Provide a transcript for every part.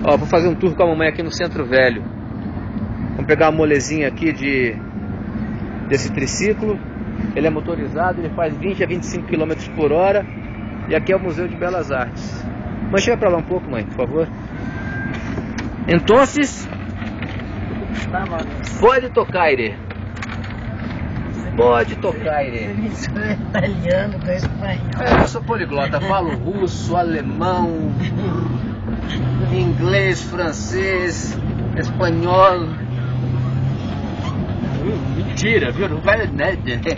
Ó, vou fazer um tour com a mamãe aqui no Centro Velho. Vamos pegar uma molezinha aqui desse triciclo. Ele é motorizado, ele faz 20 a 25 km por hora. E aqui é o Museu de Belas Artes. Mãe, chega pra lá um pouco, mãe, por favor. Entonces, pode tocar, pode tocar. Eu sou italiano com espanhol. Eu sou poliglota, falo russo, alemão, inglês, francês, espanhol. Mentira, viu? Não vale nada.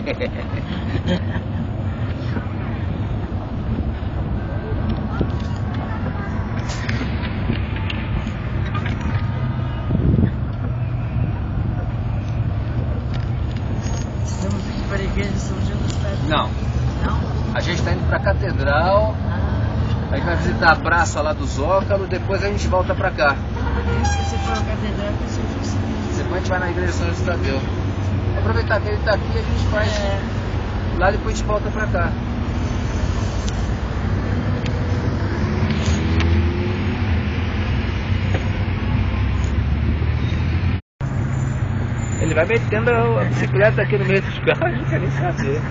Estamos indo para a igreja de São João do Estado. Não, Não? a gente está indo para a catedral, a gente vai visitar a praça lá do Zócalo, depois a gente volta para cá. Se você for à catedral, que você fosse. Depois a gente vai na igreja de São José do Tadeu. Aproveitar que ele está aqui, a gente faz lá, depois a gente volta para cá. Ele vai metendo a bicicleta aqui no meio dos carros, não quer nem saber.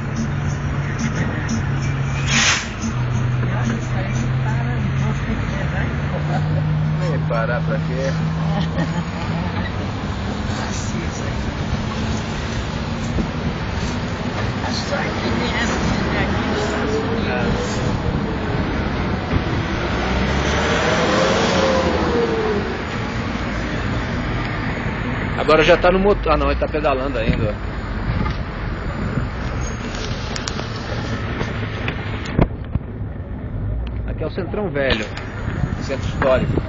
Nem parar pra quê? A sorte nem essa de aqui nos Estados Unidos. Agora já tá no motor. Ah não, ele tá pedalando ainda. Aqui é o Centrão Velho, centro histórico.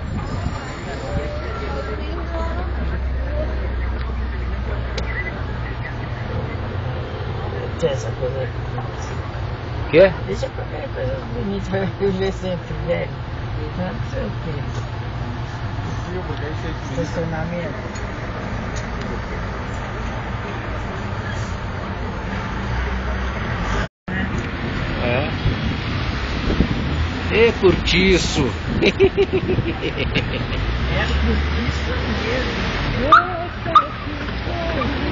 Essa coisa. Quê? Deixa pra ver coisas bonitas para viver sempre, velho. Não sei o que. Estacionamento. É cortiço. É cortiço mesmo. Nossa, que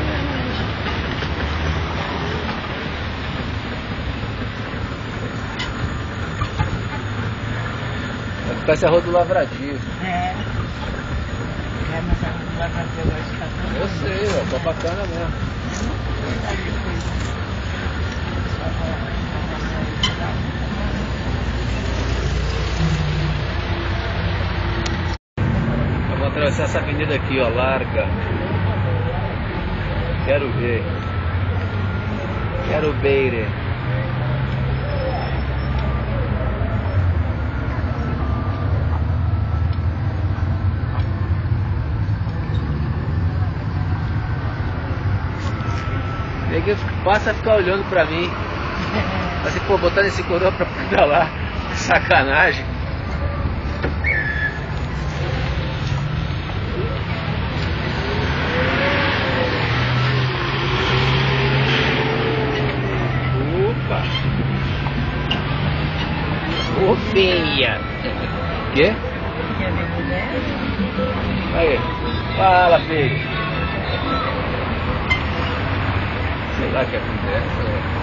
Vai ficar essa rua do Lavradio. É, mas a gente vai fazer hoje tá tudo. Eu sei, ó, tá bacana mesmo. Vamos atravessar essa avenida aqui, ó, larga. Quero ver. Quero ver. Ninguém passa a ficar olhando pra mim. Assim, pô, botar esse coroa pra pedalar. Sacanagem. Opa! Ô feia! Quê? Quer ver mulher? Aí, fala, feio! Sei lá o que acontece.